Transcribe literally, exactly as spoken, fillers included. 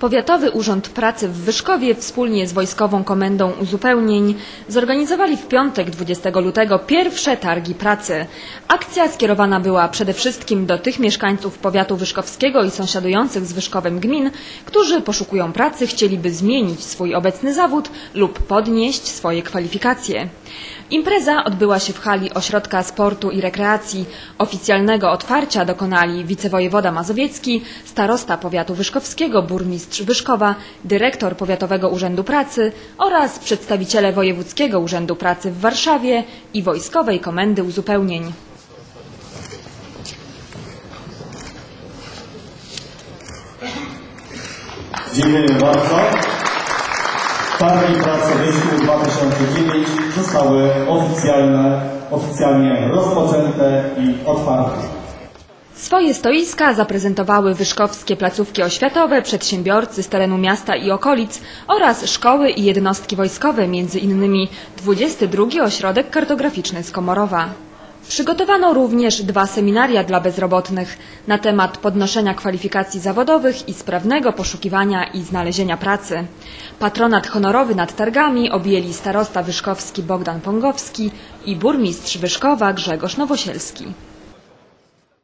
Powiatowy Urząd Pracy w Wyszkowie wspólnie z Wojskową Komendą Uzupełnień zorganizowali w piątek dwudziestego lutego pierwsze targi pracy. Akcja skierowana była przede wszystkim do tych mieszkańców powiatu wyszkowskiego i sąsiadujących z Wyszkowem gmin, którzy poszukują pracy, chcieliby zmienić swój obecny zawód lub podnieść swoje kwalifikacje. Impreza odbyła się w hali Ośrodka Sportu i Rekreacji. Oficjalnego otwarcia dokonali wicewojewoda mazowiecki, starosta powiatu wyszkowskiego, burmistrz Wyszkowa, dyrektor Powiatowego Urzędu Pracy oraz przedstawiciele Wojewódzkiego Urzędu Pracy w Warszawie i Wojskowej Komendy Uzupełnień. Dziękuję bardzo. Targi pracy Wyszków dwa tysiące dziewięć zostały oficjalne, oficjalnie rozpoczęte i otwarte. Swoje stoiska zaprezentowały wyszkowskie placówki oświatowe, przedsiębiorcy z terenu miasta i okolic oraz szkoły i jednostki wojskowe, między innymi dwudziesty drugi Ośrodek Kartograficzny z Komorowa. Przygotowano również dwa seminaria dla bezrobotnych na temat podnoszenia kwalifikacji zawodowych i sprawnego poszukiwania i znalezienia pracy. Patronat honorowy nad targami objęli starosta wyszkowski Bogdan Pongowski i burmistrz Wyszkowa Grzegorz Nowosielski.